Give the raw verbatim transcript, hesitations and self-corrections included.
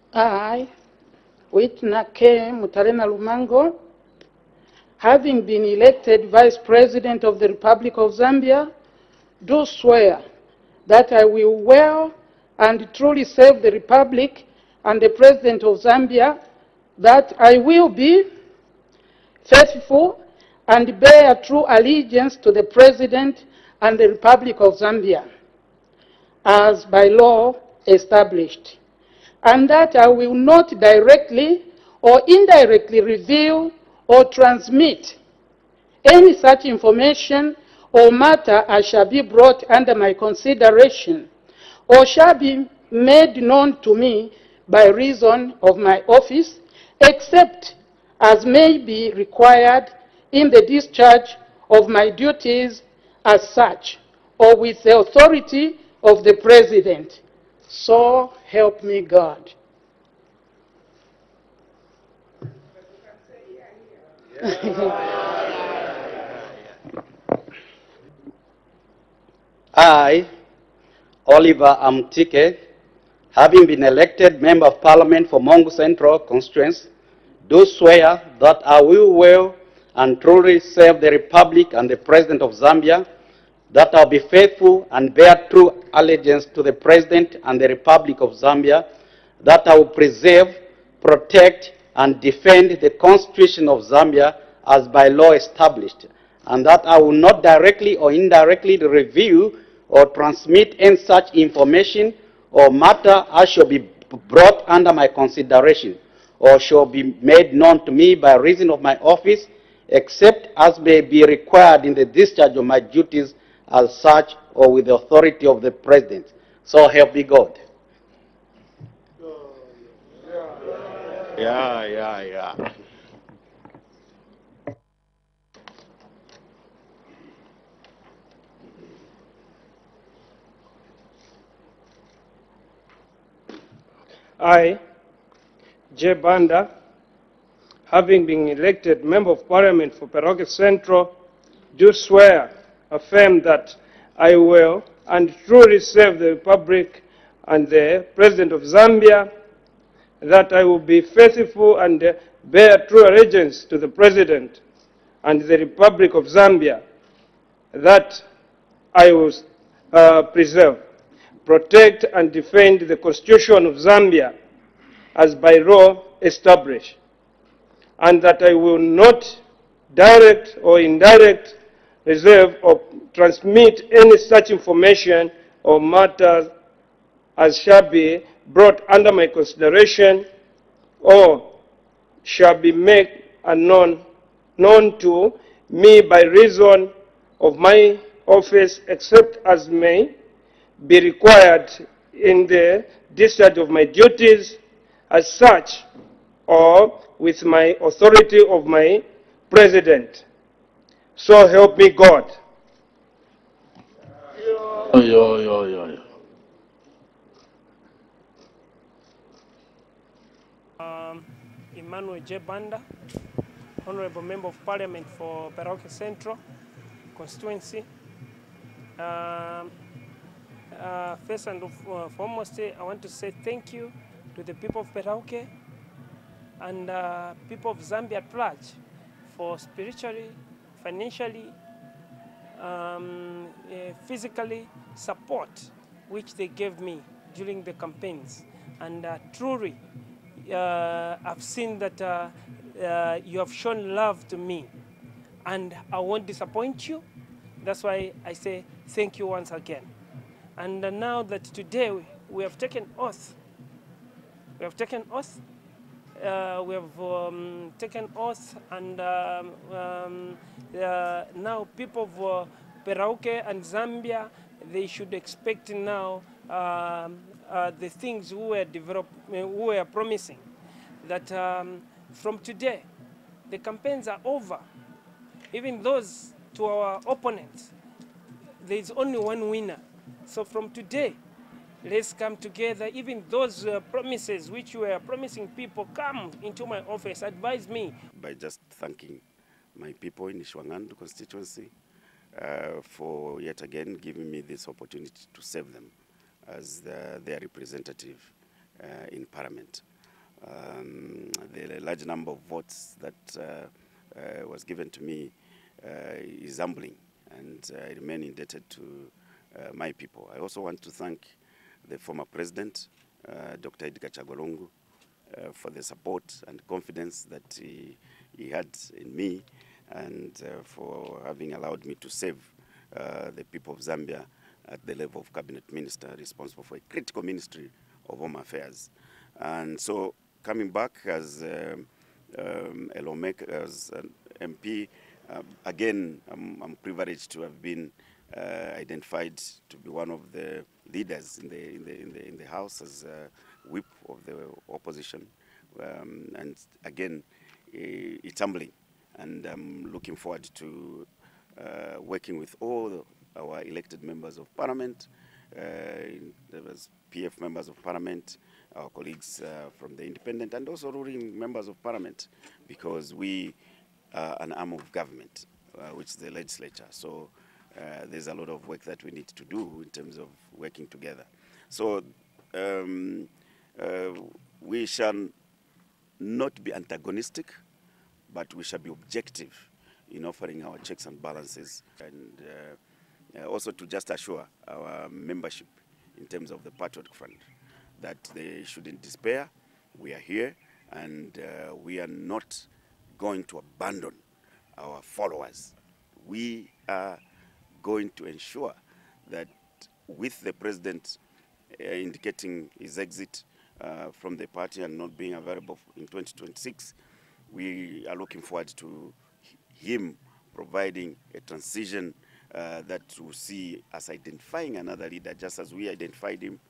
I, Witna K. Mutarena Lumango, having been elected Vice President of the Republic of Zambia, do swear that I will well and truly serve the Republic and the President of Zambia, that I will be faithful and bear true allegiance to the President and the Republic of Zambia, as by law established, and that I will not directly or indirectly reveal or transmit any such information or matter as shall be brought under my consideration or shall be made known to me by reason of my office, except as may be required in the discharge of my duties as such, or with the authority of the President. So help me God. I, Oliver Amtike, having been elected Member of Parliament for Mongu Central Constituency, do swear that I will well and truly serve the Republic and the President of Zambia, that I will be faithful and bear true allegiance to the President and the Republic of Zambia, that I will preserve, protect, and defend the Constitution of Zambia as by law established, and that I will not directly or indirectly reveal or transmit any such information or matter as shall be brought under my consideration or shall be made known to me by reason of my office, except as may be required in the discharge of my duties as such or with the authority of the President. So help me God. Yeah, yeah, yeah. I, J. Banda, having been elected Member of Parliament for Peroke Central, do swear, affirm that I will and truly serve the Republic and the President of Zambia, that I will be faithful and bear true allegiance to the President and the Republic of Zambia, that I will uh, preserve, protect, and defend the Constitution of Zambia as by law established, and that I will not direct or indirect reserve or transmit any such information or matters as shall be brought under my consideration or shall be made unknown known to me by reason of my office, except as may be required in the discharge of my duties as such or with my authority of my President. So help me God. Yo, yo, yo, yo. Um, Emmanuel J. Banda, Honorable Member of Parliament for Peroke Central Constituency. Um, uh, first and foremost, I want to say thank you to the people of Peroke and uh, people of Zambia at large for spiritually, financially, um, uh, physically support which they gave me during the campaigns. And uh, truly, uh, I've seen that uh, uh, you have shown love to me, and I won't disappoint you. That's why I say thank you once again. And uh, now that today we, we have taken oath, we have taken oath, uh, we have um, taken oath, and um, um, uh, now people of uh, Peroke and Zambia, they should expect now um, uh, the things we were, develop, we were promising. That um, from today, the campaigns are over. Even those to our opponents, there is only one winner. So from today, let's come together. Even those uh, promises which we were promising people, come into my office, advise me. By just thanking my people in Ishwangandu constituency uh, for yet again giving me this opportunity to serve them as the, their representative uh, in Parliament. um, the large number of votes that uh, uh, was given to me uh, is humbling, and I remain indebted to uh, my people. I also want to thank the former president, uh, Doctor Edgar Chagwa Lungu, uh, for the support and confidence that he, he had in me, and uh, for having allowed me to serve uh, the people of Zambia at the level of cabinet minister responsible for a critical ministry of home affairs. And so coming back as um, um, a lawmaker, as an M P, uh, again, I'm, I'm privileged to have been uh, identified to be one of the leaders in the in the in the, in the House as uh, whip of the opposition. Um, and again, it's humbling, and I'm looking forward to uh, working with all our elected members of parliament, uh, as P F members of parliament, our colleagues uh, from the independent, and also ruling members of parliament, because we are an arm of government, uh, which is the legislature. So uh, there's a lot of work that we need to do in terms of working together. So um, uh, we shall not be antagonistic, but we shall be objective in offering our checks and balances, and uh, uh, also to just assure our membership in terms of the Patriotic Front that they shouldn't despair. We are here, and uh, we are not going to abandon our followers. We are going to ensure that with the president uh, indicating his exit uh, from the party and not being available in twenty twenty-six, we are looking forward to him providing a transition uh, that will see us identifying another leader, just as we identified him